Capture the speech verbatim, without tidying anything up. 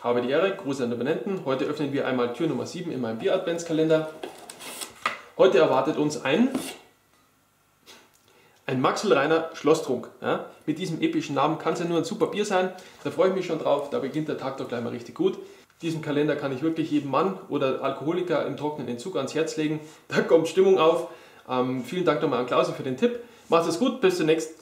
Habe die Ehre, Gruß an den Abonnenten. Heute öffnen wir einmal Tür Nummer sieben in meinem Bier-Adventskalender. Heute erwartet uns ein, ein Maxl-Reiner Schlosstrunk. Ja? Mit diesem epischen Namen kann es ja nur ein super Bier sein. Da freue ich mich schon drauf, da beginnt der Tag doch gleich mal richtig gut. Diesen Kalender kann ich wirklich jedem Mann oder Alkoholiker im trockenen Entzug ans Herz legen. Da kommt Stimmung auf. Ähm, vielen Dank nochmal an Klausi für den Tipp. Macht es gut, bis zum nächsten Mal.